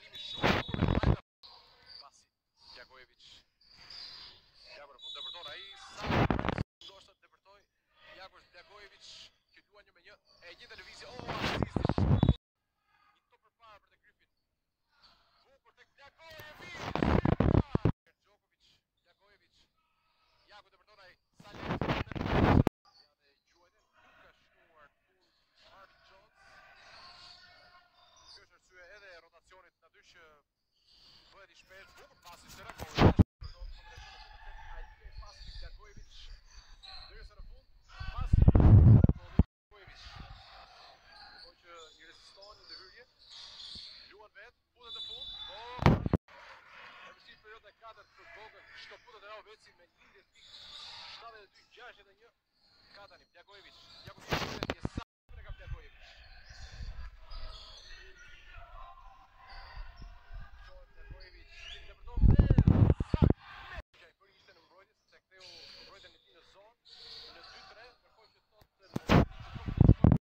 Halimi shumë pasi Djakojevic. Jago në fund depërton ai sa ndoshta depërtoi Jagos Djakojevic që luan 1-1 e një televizio. Asisti shumë një top përpara për te Griffin. Bukur tek Djakojevic. Djokovic, Djakojevic. Jago depërton ai Salet. Edhe rotacionit në dy që bëhet I shpesh, bukur pasi se reagoi. Pasi tek Djakojevic. Derisa në fund, pasi Djakojevic. Po që I reziston në ndërhyrje. Luan vet, futet në fund. Përsi periudha e katërt për Gogën, shtoputet e Roveci me lindje pikë 72-61. Ka tani Djakojevic.